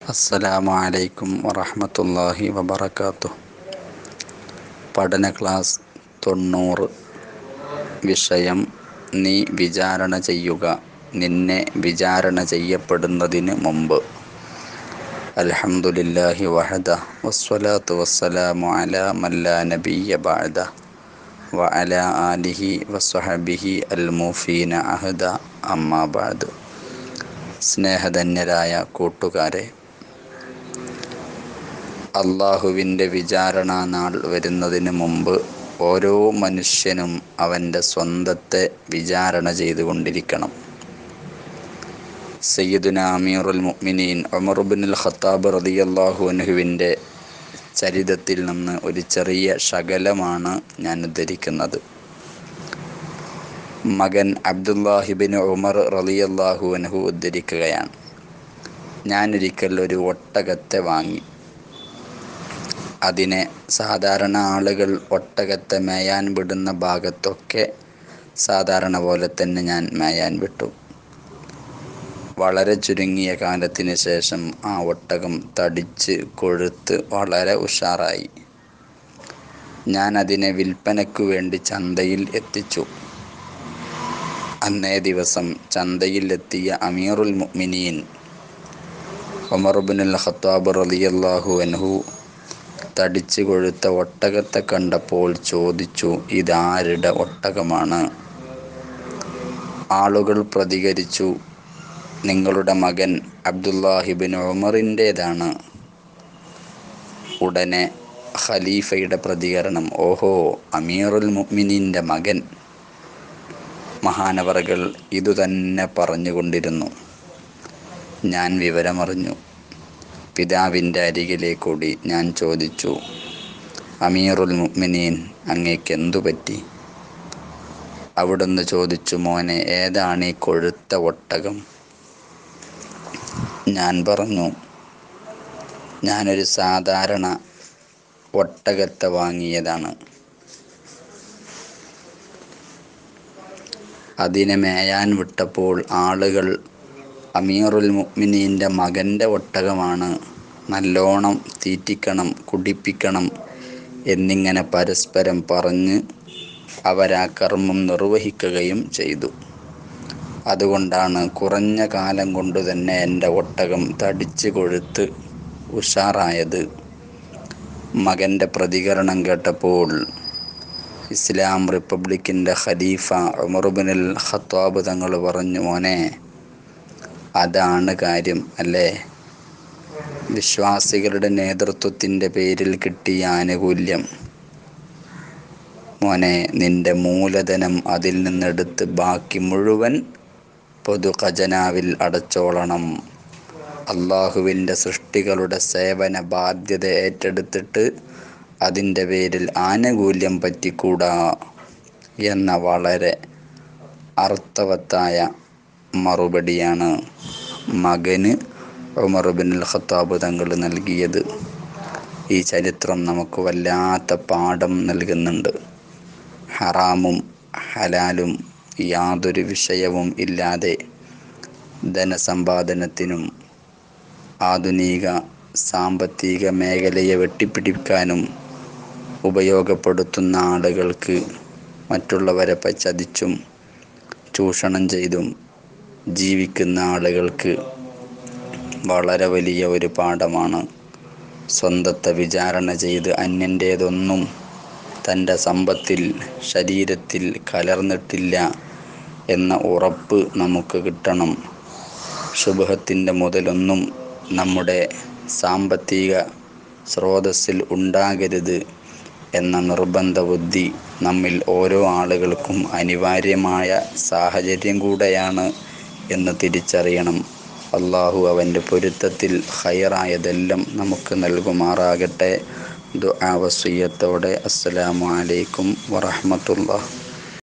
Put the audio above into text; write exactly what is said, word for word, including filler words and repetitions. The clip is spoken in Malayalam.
അസ്സലാമു അലൈക്കും വറഹ്മത്തുള്ളാഹി വബറകാതുഹു. പഠന ക്ലാസ് തൊണ്ണൂറ്. വിഷയം നീ വിചാരണ ചെയ്യുക, നിന്നെ വിചാരണ ചെയ്യപ്പെടുന്നതിന് മുമ്പ്. അൽഹംദുലില്ലാഹി വഹദഹു വസ്സലാത്തു വസ്സലാമു അലാ മൻ ലാ നബിയ്യ ബഅദഹു വഅലാ ആലിഹി വസ്വഹ്ബിഹി അൽമുഫീന അഹദ. അമ്മാ ബഅദ്. സ്നേഹധന്യരായ കൂട്ടുകാരെ, അള്ളാഹുവിൻ്റെ വിചാരണ നാൾ വരുന്നതിന് മുമ്പ് ഓരോ മനുഷ്യനും അവൻ്റെ സ്വന്തത്തെ വിചാരണ ചെയ്തുകൊണ്ടിരിക്കണം. സയ്യിദുനാ അമീറുൽ മുഅ്മിനീൻ ഉമർ ഇബ്നുൽ ഖത്താബ് റളിയല്ലാഹു അൻഹുവിൻ്റെ ചരിതത്തിൽ നിന്ന് ഒരു ചെറിയ ശകലമാണ് ഞാൻ ഉദ്ധരിക്കുന്നത്. മകൻ അബ്ദുല്ലാഹി ഇബ്നു ഉമർ റളിയല്ലാഹു അൻഹു ഉദ്ധരിക്കുകയാണ്: ഞാനൊരിക്കൽ ഒരു ഒട്ടകത്തെ വാങ്ങി. അതിനെ സാധാരണ ആളുകൾ ഒട്ടകത്തെ മേയാൻ വിടുന്ന ഭാഗത്തൊക്കെ സാധാരണ പോലെ തന്നെ ഞാൻ മേയാൻ വിട്ടു. വളരെ ചുരുങ്ങിയ കാലത്തിന് ശേഷം ആ ഒട്ടകം തടിച്ച് കൊഴുത്ത് വളരെ ഉഷാറായി. ഞാൻ അതിനെ വിൽപ്പനയ്ക്കു വേണ്ടി ചന്തയിൽ എത്തിച്ചു. അന്നേ ദിവസം ചന്തയിൽ എത്തിയ അമീറുൽ മുഅ്മിനീൻ ഉമർ ഇബ്നുൽ ഖത്താബ് റളിയല്ലാഹു അൻഹു തടിച്ച് കൊഴുത്ത ഒട്ടകത്തെ കണ്ടപ്പോൾ ചോദിച്ചു: ഇതാരുടെ ഒട്ടകമാണ്? ആളുകൾ പ്രതികരിച്ചു: നിങ്ങളുടെ മകൻ അബ്ദുല്ലാഹി ഇബ്നു ഉമറിൻ്റേതാണ്. ഉടനെ ഖലീഫയുടെ പ്രതികരണം: ഓഹോ, അമീറുൽ മുഅ്മിനീൻ്റെ മകൻ. മഹാനവറുകൾ ഇതുതന്നെ പറഞ്ഞുകൊണ്ടിരുന്നു. ഞാൻ വിവരമറിഞ്ഞു. പിതാവിൻ്റെ അരികിലേക്കൂടി ഞാൻ ചോദിച്ചു: അമീറുൽ മുഅ്മിനീൻ, അങ്ങേക്കെന്തു പറ്റി? അവിടുന്ന് ചോദിച്ചു: മോനെ, ഏതാണീ കൊഴുത്ത ഒട്ടകം? ഞാൻ പറഞ്ഞു: ഞാനൊരു സാധാരണ ഒട്ടകത്തെ വാങ്ങിയതാണ്. അതിനെ മേയാൻ വിട്ടപ്പോൾ ആളുകൾ അമീറുൽ മുഅ്മിനീൻ്റെ മകൻ്റെ ഒട്ടകമാണ്, നല്ലോണം തീറ്റിക്കണം, കുടിപ്പിക്കണം എന്നിങ്ങനെ പരസ്പരം പറഞ്ഞ് അവരാ കർമ്മം നിർവഹിക്കുകയും ചെയ്തു. അതുകൊണ്ടാണ് കുറഞ്ഞ കാലം കൊണ്ടു തന്നെ എൻ്റെ ഒട്ടകം തടിച്ച് കൊഴുത്ത് ഉഷാറായത്. മകൻ്റെ പ്രതികരണം കേട്ടപ്പോൾ ഇസ്ലാം റിപ്പബ്ലിക്കിൻ്റെ ഖലീഫ ഉമർ ഇബ്നുൽ ഖത്താബ് തങ്ങൾ പറഞ്ഞു: മോനെ, അതാണ് കാര്യം അല്ലേ? വിശ്വാസികളുടെ നേതൃത്വത്തിൻ്റെ പേരിൽ കിട്ടിയ ആനുകൂല്യം. മോനെ, നിന്റെ മൂലധനം അതിൽ നിന്നെടുത്ത് ബാക്കി മുഴുവൻ പൊതു ഖജനാവിൽ അടച്ചോളണം. അള്ളാഹുവിൻ്റെ സൃഷ്ടികളുടെ സേവന ബാധ്യത ഏറ്റെടുത്തിട്ട് അതിൻ്റെ പേരിൽ ആനുകൂല്യം പറ്റിക്കൂടാ എന്ന വളരെ അർത്ഥവത്തായ മറുപടിയാണ് മകന് ഉമർ ഇബ്നുൽ ഖത്താബ് തങ്ങൾ നൽകിയത്. ഈ ചരിത്രം നമുക്ക് വല്ലാത്ത പാഠം നൽകുന്നുണ്ട്. ഹറാമും ഹലാലും യാതൊരു വിഷയവും ഇല്ലാതെ ധനസമ്പാദനത്തിനും ആധുനിക സാമ്പത്തിക മേഖലയെ വെട്ടിപ്പിടിക്കാനും ഉപയോഗപ്പെടുത്തുന്ന ആളുകൾക്ക് മറ്റുള്ളവരെ ചതിച്ചും ചൂഷണം ചെയ്തും ജീവിക്കുന്ന ആളുകൾക്ക് വളരെ വലിയ ഒരു പാഠമാണ്. സ്വന്തത്തെ വിചാരണ ചെയ്ത് അന്യൻ്റേതൊന്നും തൻ്റെ സമ്പത്തിൽ, ശരീരത്തിൽ കലർന്നിട്ടില്ല എന്ന ഉറപ്പ് നമുക്ക് കിട്ടണം. ശുബ്ഹത്തിൻ്റെ മുതലൊന്നും നമ്മുടെ സാമ്പത്തിക സ്രോതസ്സിൽ ഉണ്ടാകരുത് എന്ന നിർബന്ധ ബുദ്ധി നമ്മിൽ ഓരോ ആളുകൾക്കും അനിവാര്യമായ സാഹചര്യം കൂടെയാണ് എന്ന് തിരിച്ചറിയണം. അള്ളാഹു അവൻ്റെ പൊരുത്തത്തിൽ ഖൈറായതെല്ലാം നമുക്ക് നൽകുമാറാകട്ടെ. ദുആ വസിയ്യത്തോടെ അസ്സലാമു അലൈക്കും വറഹ്മത്തുള്ളാഹി.